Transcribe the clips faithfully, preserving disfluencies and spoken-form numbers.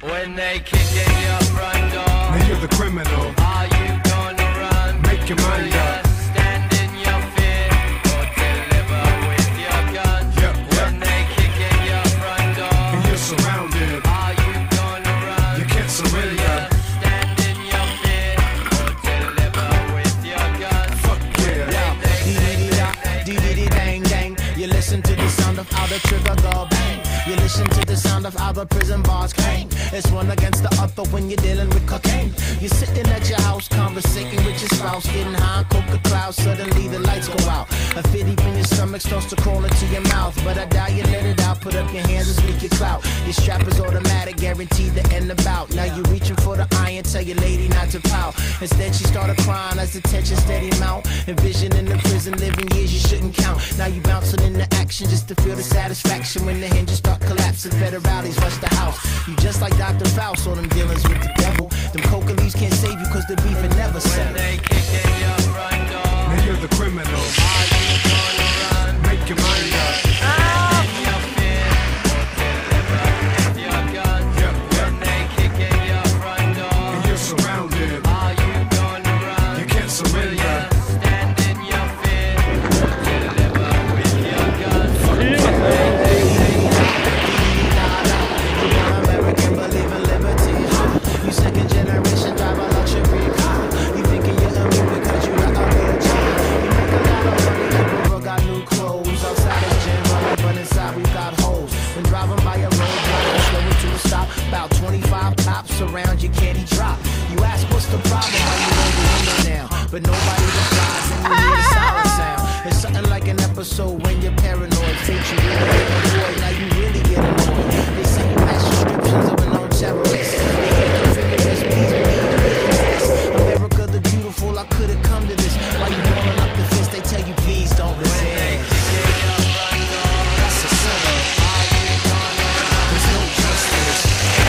When they kick in your front door, now you're the criminal. are you gonna run? Make your mind Will up. you stand in your fear or deliver with your gun? Yep, yep. When they kick in your front door, And you're surrounded. are you gonna run? You can't Will surrender. you stand in your fear or deliver with your gun? Fuck yeah. Dee-dee-dee-dang, dang. You listen to the sound of how the trigger go bang. You listen to the sound of how the prison bars clang. It's one against the other when you're dealing with cocaine. You're sitting at your house, conversating with your spouse, getting high on coca clouds. Suddenly the lights go out. A fit deep in your stomach starts to crawl into your mouth. But I doubt you let it out. Put up your hands and speak your clout. Your strap is automatic, guaranteed to end the bout. Now you're reaching for the iron, tell your lady not to pout. Instead she started crying as the tension steady mount. Envisioning the prison living years you shouldn't count. Now you bouncing into action just to feel the satisfaction when the hinges start collapsing. Federales rush the house. You just like Doctor Faust on them dealings with the devil. Them coca leaves can't save you cause the beef will never When settle. they kick in your front door, Now you're the criminal. are you gonna run? Make your mind up. Stand in your fear or deliver with your gun? Yep, When yep. they kick in your front door, And you're surrounded. are you gonna run? You can't Will surrender. you stand in your fear or deliver with your gun? American, believe in liberty. You second generation, drive a luxury car. You thinking you're immune because you got a real job. You make a lot of money, Emperor got new clothes. Outside is gym running, but inside we got holes. When driving by a road, driving slowly to a stop. About twenty-five cops around you, can't he drop? You ask what's the problem, why you roll the window down? But nobody replies and you hear the siren sound. It's something like an episode when you're paranoid. Think you really get annoyed, now you really get annoyed. They say you match descriptions of a known terrorist. They get your fingers, please believe America the beautiful, I could've come to this. Why you rolling up the fist? They tell you please don't resist. That's a sinner. There's no justice.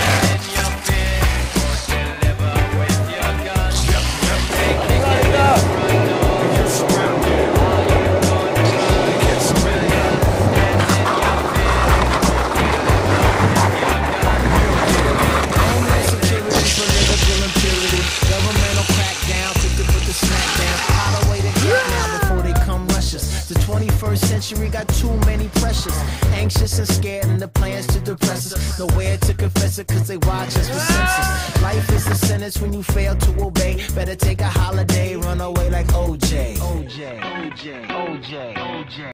And you're surrounded. You can't surrender. Homeland security, political impurity, governmental crackdown, quick to put the smack down. How to wait a gap now before they come rush us. The twenty-first century got too many pressures. Anxious and scared and the plans to depress us. Nowhere to confess it cause they watch us for census. Life is a sentence when you fail to obey. Better take a holiday, run away like O J. O J, O J, O J, O J.